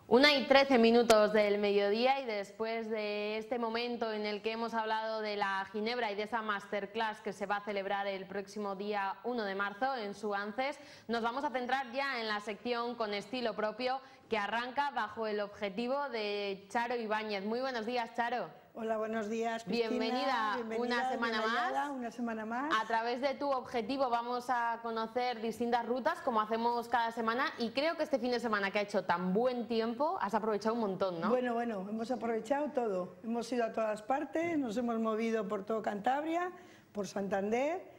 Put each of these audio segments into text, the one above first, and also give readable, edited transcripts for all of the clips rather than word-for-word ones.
1:13 del mediodía, y después de este momento en el que hemos hablado de la ginebra y de esa masterclass que se va a celebrar el próximo día 1 de marzo en Suances, nos vamos a centrar ya en la sección con estilo propio, que arranca bajo el objetivo de Charo Ibáñez. Muy buenos días, Charo. Hola, buenos días, Cristina. Bienvenida una semana más. A través de tu objetivo vamos a conocer distintas rutas, como hacemos cada semana, y creo que este fin de semana que ha hecho tan buen tiempo has aprovechado un montón, ¿no? Bueno, hemos aprovechado todo. Hemos ido a todas partes, nos hemos movido por todo Cantabria, por Santander,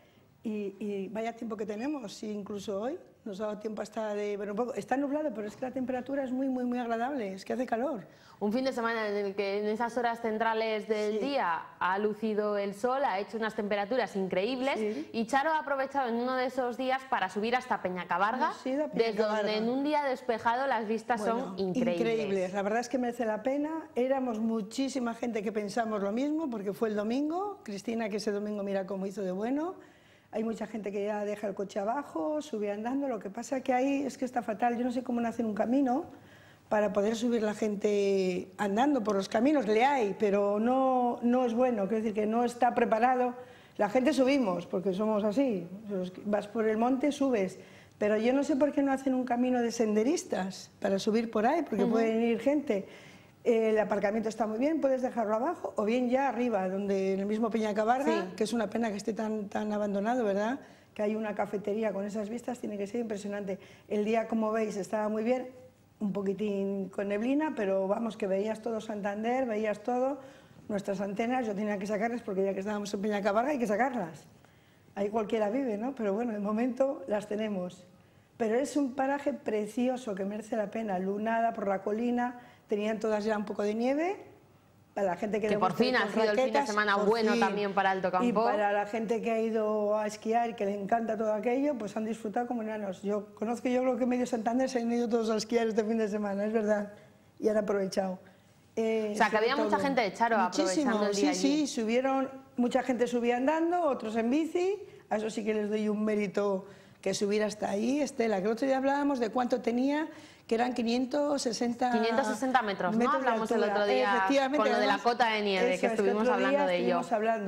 y vaya tiempo que tenemos, incluso hoy nos ha dado tiempo hasta de... Bueno, un poco, está nublado, pero es que la temperatura es muy agradable, es que hace calor. Un fin de semana en el que en esas horas centrales del día ha lucido el sol, ha hecho unas temperaturas increíbles, y Charo ha aprovechado en uno de esos días para subir hasta Peñacabarga, desde donde en un día despejado las vistas son increíbles. La verdad es que merece la pena. Éramos muchísima gente que pensamos lo mismo, porque fue el domingo. Cristina, que ese domingo mira cómo hizo de bueno. Hay mucha gente que ya deja el coche abajo, sube andando. Lo que pasa que ahí es que está fatal. Yo no sé cómo no hacen un camino para poder subir la gente andando por los caminos. Le hay, pero no es bueno. Quiero decir que no está preparado. La gente subimos, porque somos así. Vas por el monte, subes. Pero yo no sé por qué no hacen un camino de senderistas para subir por ahí, porque pueden ir gente. El aparcamiento está muy bien, puedes dejarlo abajo, o bien ya arriba, donde en el mismo Peñacabarga, que es una pena que esté tan abandonado, ¿verdad? Que hay una cafetería con esas vistas, tiene que ser impresionante. El día, como veis, estaba muy bien, un poquitín con neblina, pero vamos, que veías todo Santander, veías todo, nuestras antenas, yo tenía que sacarlas porque ya que estábamos en Peñacabarga hay que sacarlas. Ahí cualquiera vive, ¿no? Pero bueno, de momento las tenemos. Pero es un paraje precioso que merece la pena, lunada por la colina, tenían todas ya un poco de nieve, para la gente que por fin ha sido el fin de semana bueno también para Alto Campo. Y para la gente que ha ido a esquiar y que le encanta todo aquello, pues han disfrutado como enanos. Yo creo que medio Santander se han ido todos a esquiar este fin de semana, es verdad, y han aprovechado. O sea, que había mucha gente de Charo aprovechando el día allí. Sí, subieron, mucha gente subía andando, otros en bici, a eso sí que les doy un mérito, que subir hasta ahí. Estela, que el otro día hablábamos de cuánto tenía, que eran 560 metros, ¿no? Hablamos el otro día con lo de la cota de nieve, que estuvimos hablando de ello.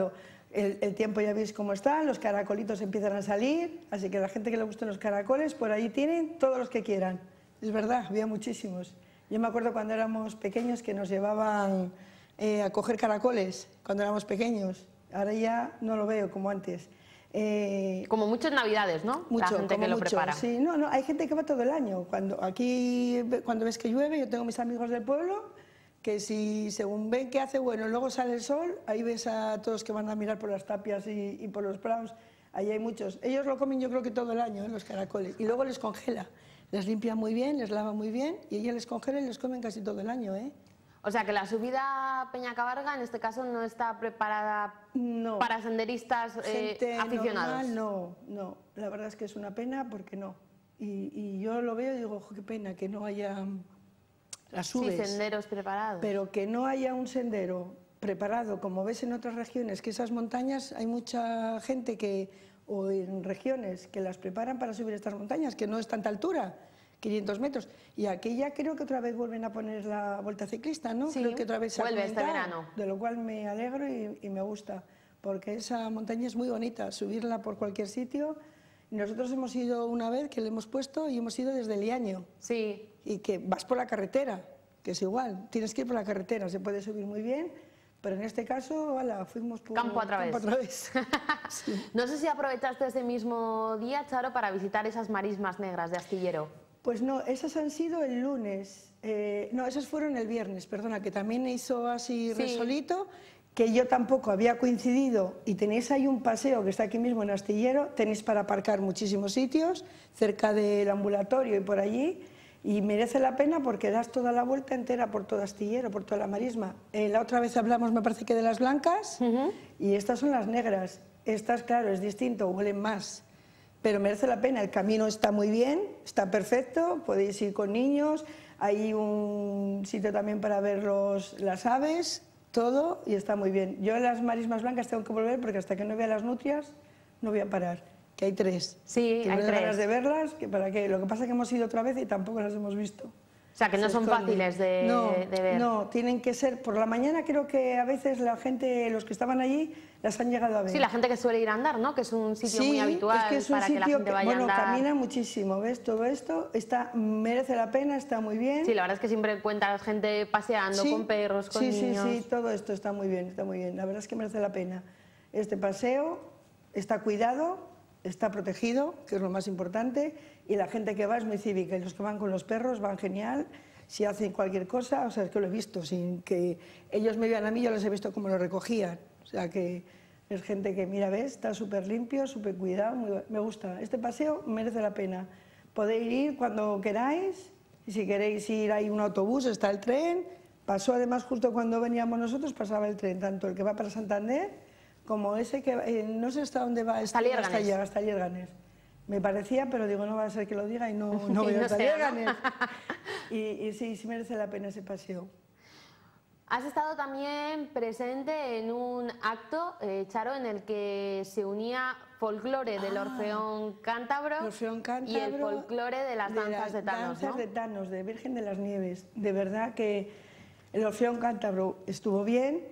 El tiempo ya veis cómo está, los caracolitos empiezan a salir, así que la gente que le gusten los caracoles, por ahí tienen todos los que quieran. Es verdad, había muchísimos. Yo me acuerdo cuando éramos pequeños que nos llevaban a coger caracoles, cuando éramos pequeños. Ahora ya no lo veo como antes. Como muchas navidades, ¿no? La gente que lo prepara. Sí, no, hay gente que va todo el año. Cuando ves que llueve, yo tengo mis amigos del pueblo, que si según ven que hace bueno, luego sale el sol, ahí ves a todos que van a mirar por las tapias y por los prados. Ahí hay muchos. Ellos lo comen yo creo que todo el año, los caracoles, y luego les congela. Les limpia muy bien, les lava muy bien, y ella les congela y les comen casi todo el año, ¿eh? O sea que la subida a Peñacabarga en este caso no está preparada para senderistas aficionados. Normal, no, la verdad es que es una pena porque no. Y yo lo veo y digo, ojo, qué pena que no haya las subes. Sí, senderos preparados. Pero que no haya un sendero preparado, como ves en otras regiones, que esas montañas hay mucha gente o en regiones que las preparan para subir estas montañas, que no es tanta altura. 500 metros, y aquí ya creo que otra vez vuelven a poner la vuelta ciclista, ¿no? Sí, creo que otra vez se vuelve este verano. De lo cual me alegro y me gusta, porque esa montaña es muy bonita, subirla por cualquier sitio. Nosotros hemos ido una vez que le hemos puesto y hemos ido desde Liaño. Sí. Y que vas por la carretera, que es igual, tienes que ir por la carretera, se puede subir muy bien, pero en este caso, fuimos por campo a través. Sí. No sé si aprovechaste ese mismo día, Charo, para visitar esas marismas negras de Astillero. Pues no, esas han sido el lunes, no, esas fueron el viernes, perdona, que también hizo así resolito, que yo tampoco había coincidido, y tenéis ahí un paseo que está aquí mismo en Astillero, tenéis para aparcar muchísimos sitios, cerca del ambulatorio y por allí, y merece la pena porque das toda la vuelta entera por todo Astillero, por toda la marisma. La otra vez hablamos, me parece que de las blancas, y estas son las negras. Estas, claro, es distinto, huelen más. Pero merece la pena, el camino está muy bien, está perfecto, podéis ir con niños, hay un sitio también para ver las aves, todo, y está muy bien. Yo a las marismas blancas tengo que volver porque hasta que no vea las nutrias no voy a parar, que hay 3. Sí, que hay 3. ganas de verlas, que para qué. Lo que pasa es que hemos ido otra vez y tampoco las hemos visto. O sea, que no son fáciles de ver. No, tienen que ser... Por la mañana creo que a veces la gente, los que estaban allí, las han llegado a ver. Sí, la gente que suele ir a andar, ¿no? Que es un sitio muy habitual es que es un para sitio que la gente vaya a andar. Bueno, camina muchísimo, ¿ves? Todo esto merece la pena, está muy bien. Sí, la verdad es que siempre encuentras gente paseando con perros, con niños. Sí, todo esto está muy bien, está muy bien. La verdad es que merece la pena. Este paseo está cuidado, está protegido, que es lo más importante, y la gente que va es muy cívica, y los que van con los perros van genial. Si hacen cualquier cosa, o sea, es que lo he visto, sin que ellos me vean a mí, yo les he visto cómo lo recogían. O sea, que es gente que, mira, ves, está súper limpio, súper cuidado, me gusta. Este paseo merece la pena. Podéis ir cuando queráis, y si queréis ir, hay un autobús, está el tren. Pasó además justo cuando veníamos nosotros, pasaba el tren, tanto el que va para Santander, como ese que, no sé hasta dónde va, hasta Lierganes. Me parecía, pero digo, no va a ser que lo diga y no voy a Lierganes. Y sí merece la pena ese paseo. Has estado también presente en un acto, Charo, en el que se unía folclore del Orfeón Cántabro y el folclore de las danzas de Tanos, danzas de Tanos, de Virgen de las Nieves. De verdad que el Orfeón Cántabro estuvo bien.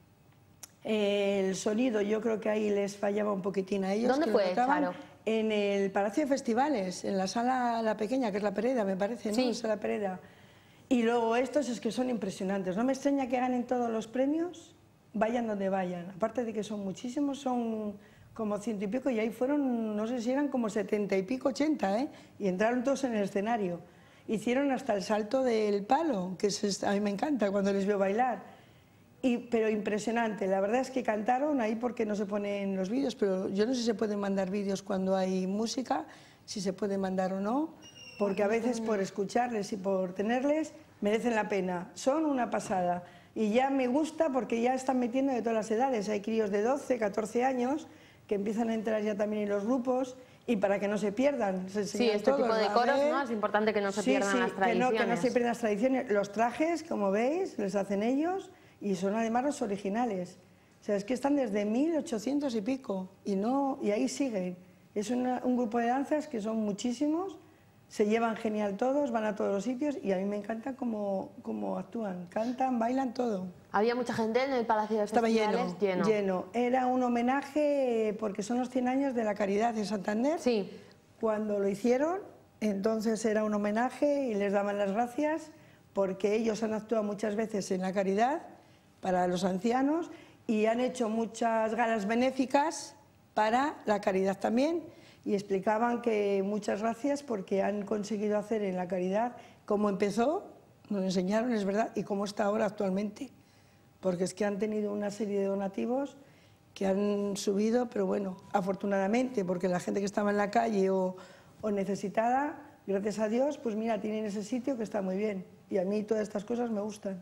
El sonido, yo creo que ahí les fallaba un poquitín a ellos. ¿Dónde fue, Charo? En el Palacio de Festivales, en la sala la pequeña, que es la Pereda, me parece, ¿no? Sí. Es la Pereda. Y luego estos es que son impresionantes. No me extraña que ganen todos los premios, vayan donde vayan. Aparte de que son muchísimos, son como 100 y pico, y ahí fueron, no sé si eran como 70 y pico, 80, ¿eh? Y entraron todos en el escenario. Hicieron hasta el salto del palo, que a mí me encanta cuando les veo bailar. Pero impresionante, la verdad es que cantaron ahí porque no se ponen los vídeos, pero yo no sé si se pueden mandar vídeos cuando hay música, si se puede mandar o no, porque a veces por escucharles y por tenerles merecen la pena, son una pasada. Y ya me gusta porque ya están metiendo de todas las edades, hay críos de 12, 14 años que empiezan a entrar ya también en los grupos, y para que no se pierdan. Sí, este tipo de coros, ¿no? Es importante que no se pierdan las tradiciones. Que no se pierdan las tradiciones. Los trajes, como veis, les hacen ellos. Y son además los originales. O sea, es que están desde 1800 y pico y ahí siguen. Es un grupo de danzas que son muchísimos, se llevan genial todos, van a todos los sitios y a mí me encanta cómo actúan. Cantan, bailan, todo. ¿Había mucha gente en el Palacio de Festivales? Estaba lleno. Era un homenaje porque son los 100 años de la Caridad de Santander. Sí. Cuando lo hicieron, entonces era un homenaje y les daban las gracias porque ellos han actuado muchas veces en la Caridad para los ancianos y han hecho muchas galas benéficas para la caridad también, y explicaban que muchas gracias porque han conseguido hacer en la caridad cómo empezó, nos enseñaron, es verdad, y cómo está ahora actualmente, porque es que han tenido una serie de donativos que han subido, pero bueno, afortunadamente, porque la gente que estaba en la calle o necesitada, gracias a Dios, pues mira, tienen ese sitio que está muy bien, y a mí todas estas cosas me gustan.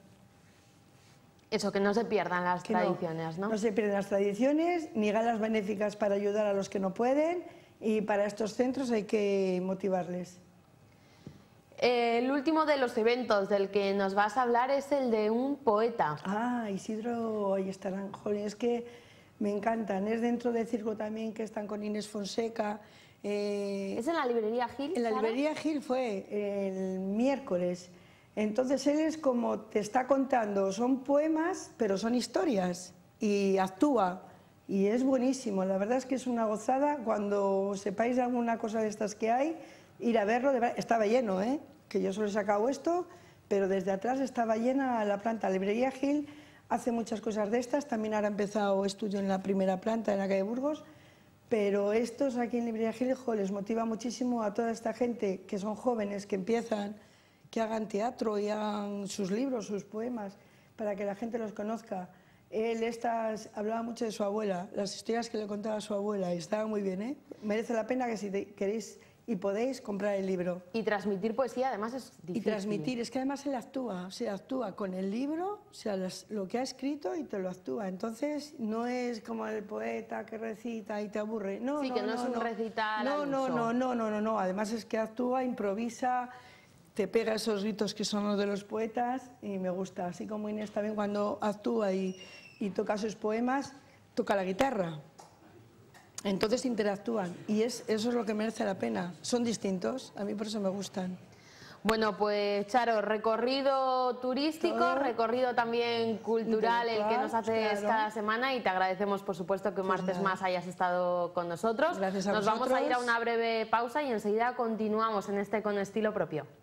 Eso, que no se pierdan las tradiciones, ¿no? No se pierden las tradiciones, ni galas benéficas para ayudar a los que no pueden, y para estos centros hay que motivarles. El último de los eventos del que nos vas a hablar es el de un poeta. Ah, Isidro, ahí estarán, joder, es que me encantan. Es dentro del circo también, que están con Inés Fonseca. ¿Es en la librería Gil? En la librería Gil fue el miércoles. Entonces él es como te está contando, son poemas, pero son historias, y actúa, y es buenísimo. La verdad es que es una gozada. Cuando sepáis alguna cosa de estas que hay, ir a verlo. Estaba lleno, que yo solo he sacado esto, pero desde atrás estaba llena la planta. La librería Gil hace muchas cosas de estas, también ahora ha empezado estudio en la primera planta, en la calle Burgos, pero estos aquí en librería Gil, les motiva muchísimo a toda esta gente que son jóvenes, que empiezan, que hagan teatro y hagan sus libros, sus poemas, para que la gente los conozca. Él hablaba mucho de su abuela, las historias que le contaba a su abuela, y estaba muy bien, Merece la pena que si queréis y podéis comprar el libro. Y transmitir poesía además es difícil. Y transmitir, es que además él actúa con el libro, o sea, lo que ha escrito y te lo actúa. Entonces no es como el poeta que recita y te aburre. No, sí, que no es un recital. No. Además es que actúa, improvisa, te pega esos gritos que son los de los poetas y me gusta. Así como Inés también cuando actúa y toca sus poemas, toca la guitarra. Entonces interactúan y eso es lo que merece la pena. Son distintos, a mí por eso me gustan. Bueno, pues Charo, recorrido turístico, todo, recorrido también cultural, el que nos haces claro, cada semana, y te agradecemos por supuesto que un martes más hayas estado con nosotros. Gracias a Nos vamos a ir a vosotros. una breve pausa y enseguida continuamos en este Con Estilo Propio.